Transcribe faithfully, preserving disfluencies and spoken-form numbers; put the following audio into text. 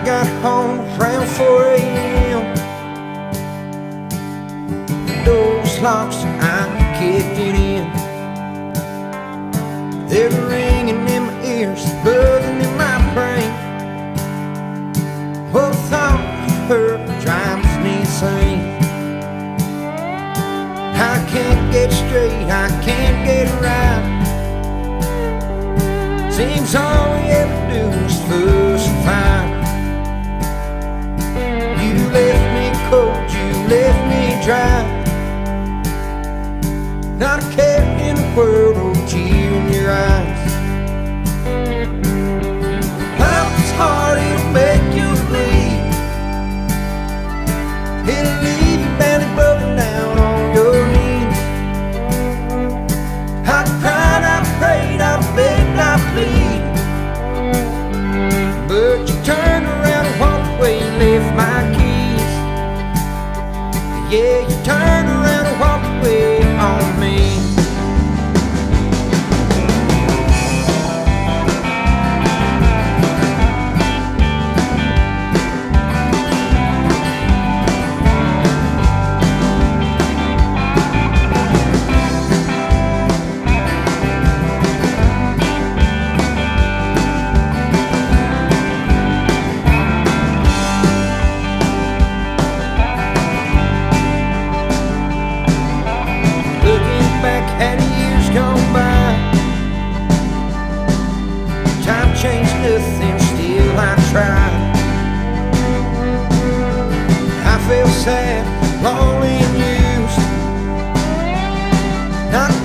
got home around four A M The door's locked, so I kicked it in. There's a ringing in my ears, buzzing in my brain. Oh, the thought of her drives me insane. I can't get straight, I can't get right. Seems all we ever do is fuss and fight. You left me cold, you left me dry. Not a care in the world or a tear in your eyes. Love is hard, it'll make you bleed. It'll leave you badly broken down on your knees. I cried, I prayed, I begged, I plead, but you turned around and walked away and left my keys. Yeah, you turned around and walked away on me. Had years gone by, time changed nothing, still I tried. I felt sad, lonely and used, not